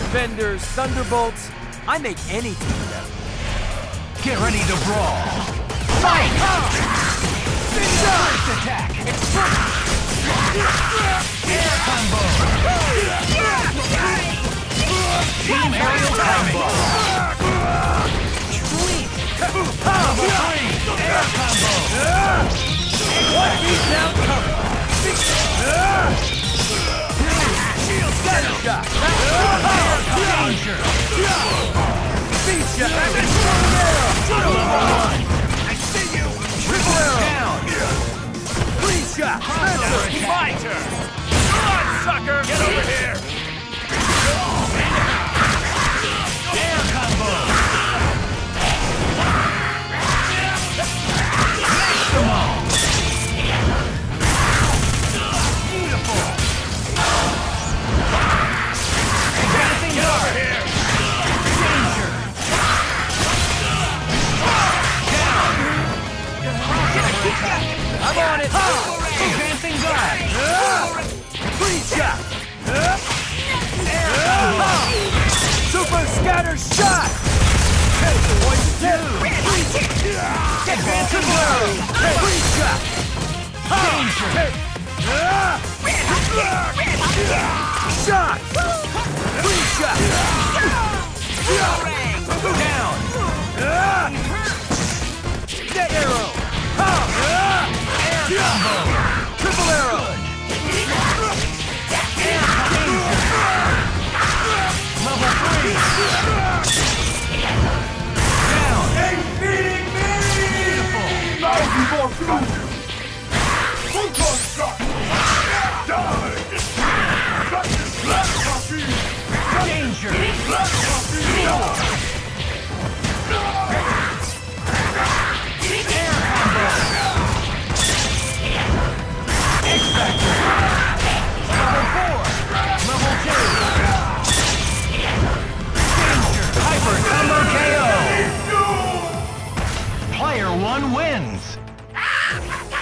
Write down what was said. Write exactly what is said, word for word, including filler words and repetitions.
Benders, Thunderbolts. I make any team better. Get ready to brawl. Fight! First attack. Air combo. Team aerial combo. Sweet. Level three. Air combo. What beats now cover? Shield center shot. Danger. Speed shot. Level one. I see you. Triple arrow. Down. Three shot. Crossover attack. My turn. Come on, sucker. Get over here. Air combo. Maximum. Beautiful. Advancing Get guard. over here. Danger. Down. Crossover attack. I'm on it. Advancing guard. Three shot. Air combo. Super scatter shot. Poison Advancing guard. Three shot. Danger. Shot. Three shot. Down. Net arrow. Air combo. Triple arrow. Air danger. Level three. Down. Beautiful. Danger. Air combo. X-Factor. Level four. Level two. Danger. Hyper combo K O. Player one wins.